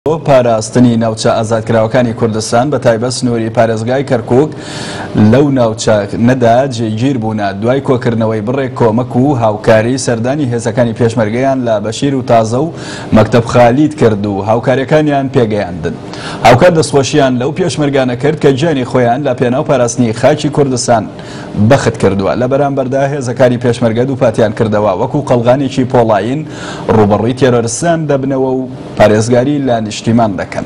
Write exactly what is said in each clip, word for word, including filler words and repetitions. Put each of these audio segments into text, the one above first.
پاراستنی ناوچە ئازادکراوەکانی کوردستان بە تایبەت سنووری پارێزگای کەرکووک لەو ناوچە نەدا جێگیر بوونە دوای کۆکردنەوەی بڕێک کۆمەک و هاوکاری سەردانی هێزەکانی پێشمەرگەیان لە بەشیر و تازە و مەکتەب خالید کرد و هاوکاریەکانیان پێگەیاندن. هاوکار دەستخۆشییان لەو پێشمەرگانە کرد کە گیانی خۆیان لە پێناو پاراستنی خاکی کوردستان بەخت کردووە. لە بەرامبەردا هێزەکانی پێشمەرگە دووپاتیان کردەوە وەکو قەڵغانێکی پۆڵاین ڕوبەڕووی تێرۆریستان دەبنەوە و پارێزگاری لە نیشتیمان دەکەن.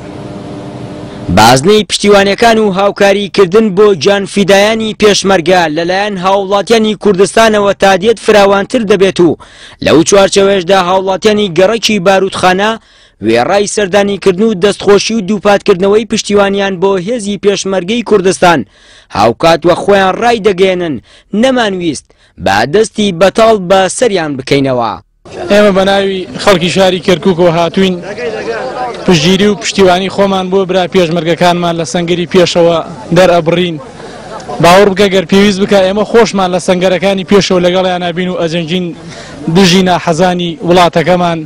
بازنەی پشتیوانیەکان و هاوکاریکردن بۆ گیانفیدایانی پێشمەرگە لەلایەن هاوڵاتیانی کوردستانەوە تا دێت فراوانتر دەبێت و لەو چوارچەوەیەشدا هاوڵاتیانی گەڕەکی بارودخانە وێڕای سەردانیکردن و دەستخۆشی و دووپاتکردنەوەی پشتیوانیان بۆ هێزی پێشمەرگەی کوردستان هاوکات وە خۆیان ڕای دەگەێنن نەمانویست با دەستی بەتاڵ بە سەریان بکەینەوە. ئێمە بە ناوی خەڵکی شاری کەرکووکەوە هاتوین پشتگیری و پشتیوانی خۆمان بۆ برا پێشمەرگەکانمان لە سەنگەری پێشەوە دەرئەبڕین. باوەڕ بکە گەر پێویست بکە ئێمە خۆشمان لە سەنگەرەکانی پێشەوە لەگەڵیان نابین و ئەجەنجین دژی ناحەزانی وڵاتەکەمان.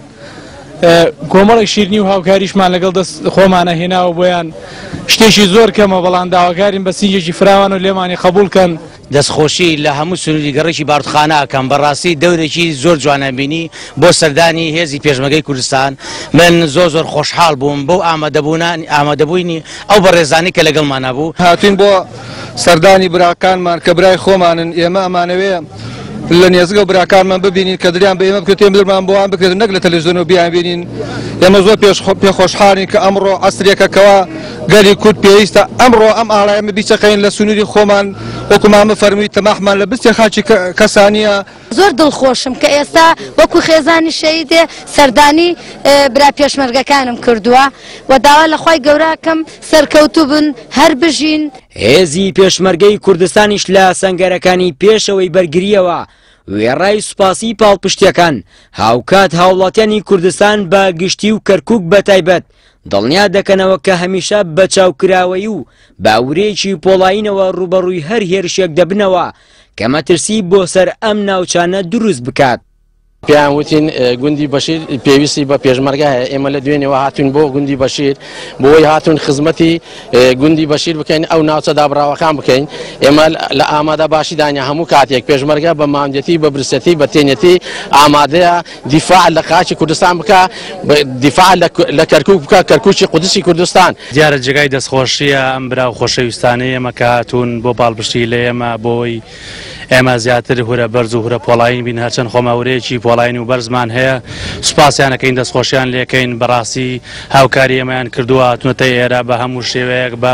کۆمەڵێک شیرنی و هاوکاریشمان لەگەڵ دەست خۆمانە هێناوە بۆیان شتێکی زۆر کەمە بەڵام داواکارین بە سینگێکی فراوان و لێمانی قبولکەن. دەستخۆشی لە هەموو سنووری گەڕێکی بارودخانە ئەکەم بەڕاستی دەورێکی زۆر جوانە بینی بۆ سەردانی هێزی پێشمەرگەی کوردستان. من زۆر زۆر خۆشحاڵ بووم بۆ ئامادەبوونان ئامادەبووینی ئەو بەڕێزانی کە لەگەڵمان هەبوو. هاتوین بۆ سەردانی براکانمان کە برای خۆمانن. ئێمە ئەمانەوێ لە نێزگە براکانمان ببینین کە دریان بە ئێمە بکرێت دڵمان بۆوان بکرێت نەک لە تەلەڤیزیۆنەوە بیان بینین. ئێمە زۆر پێ خۆشحاڵین کە ئەمڕۆ عەسرێکەکەوە گەلی کورد پێویستە ئەمڕۆ ئەم ئاڵایەمە بیچەقین لە سنووری خۆمان وەکومامە فەرمووی تەماحمان لە بستێ خاچی کەسانیە. زۆر دڵخۆشم کە ئێستا وەکو خێزانی شەهیدێ سەردانی برا پێشمەرگەکانم کردووە و داوا لە خوای گەوراکەم سەرکەوتوو بن هەر بژین. هێزی پێشمەرگەی کوردستانیش لە سەنگەرەکانی پێشەوەی بەرگریەوە وێڕای سوپاسی پاڵپشتیەکان هاوکات هاوڵاتیانی کوردستان بە گشتی و کەرکووک بەتایبەت دڵنیا دەکەنەوە کە هەمیشە بە چاوکراوەی و باورێکی پۆڵاینەوە ڕوبەڕووی هەر هێرشێک دەبنەوە کە مەترسی بۆ سەر ئەم ناوچانە دروست بکات. پێیان وتین گوندی بەشیر پێویستی بە پێشمەرگە هەیە. ئێمە لە دوێنێەوە هاتوین بۆ گوندی بەشیر بۆی هاتوون خزمەتی گوندی بەشیر بکەین ئەو ناوچە دابراوەکان بکەین. ئێمە لە ئامادە باشی دانیا هەموو کاتێک پێشمەرگە بە مامدەتی بە برسەتی بە تێنێتی ئامادەیە دیفاع لە خاکی کوردستان بکە دیفاع لە کەرکووک بکە کەرکووکی قودسی کوردستان. دیارە جێگای دەستخۆشیە ئەم براو خۆشەویستانەی ئێمە کە هاتوون بۆ پاڵپشتی لە ئێمە بۆی ئێمە زیاتر هورە بەرز و هورە پۆڵاین بین هەرچەند خۆمەورەیەکی پۆڵاین و بەرزمان هەیە. سوپاسیانەکەین دەستخۆشیان لێکەین بەڕاستی هاوکاری ئێمەیان کردووە هاتوونەتە ئێرە بە هەموو شێوەیەک بە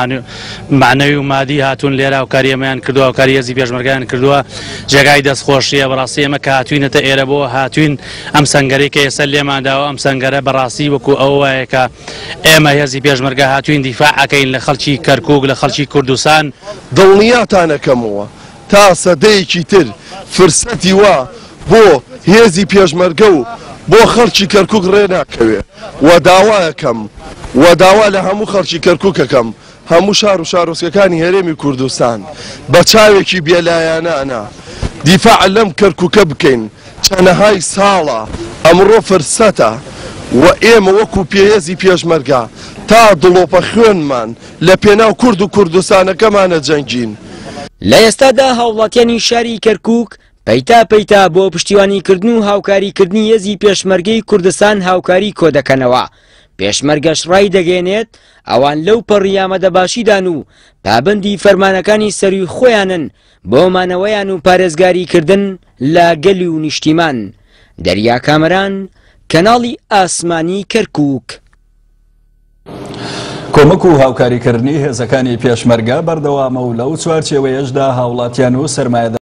معنەوی و مادی هاتوون لێرە هاوکاری ئێمەیان کردووە هاوکاری هێزی پێشمەرگەیان کردووە جێگای دەستخۆشیە. بەڕاستی ئێمە کە هاتوینەتە ئێرە بۆ هاتوین ئەم سەنگەرەی کە ئێستا لێمانداوە ئەم سەنگەرە بەڕاستی وەکو ئەو وایە کە ئێمە هێزی پێشمەرگە هاتوین دیفاعەکەین لە خەڵکی کەرکووک لە خەڵکی کوردستان. دڵنیاتانەکەمەوە تا سەدەیەکی تر فرسەتی وە بۆ هێزی پێشمەرگە و بۆ خەڵکی کەرکووک ڕێناکەوێ و داوایەکەم و داوا لە هەموو خەڵکی کەرکووکەکەم هەموو شار و شارۆچکەکانی هەرێمی کوردستان بە چاوێکی بێلایەنانە دیفاع لەم کەرکووکە بکەین. چەندەهای ساڵە ئەمڕۆ فرسەتە و ئێمە وەکو پێهێزی پێشمەرگە تا دڵۆپە خوێنمان لە پێناو کورد و کوردستانەکەمانە جەنگین. لە ئێستادا هاوڵاتیانی شاری کەرکووک پەیتا پەیتا بۆ پشتیوانیکردن و هاوکاریکردنی هێزی پێشمەرگەی کوردستان هاوکاری کۆ دەکەنەوە. پێشمەرگەش ڕای دەگەێنێت ئەوان لەو پەڕی ئامادەباشیدان و پابەندی فەرمانەکانی سەروی خۆیانن بۆ مانەوەیان و پارێزگاریکردن لە گەلی و نیشتیمان. دەریا کامەران، کەناڵی ئاسمانی کەرکووک. کۆمەک و هاوکاریکردنی هێزەکانی پێشمەرگە بەردەوامە و لەو چوارچێوەیەشدا هاوڵاتیان و سەرمایەدار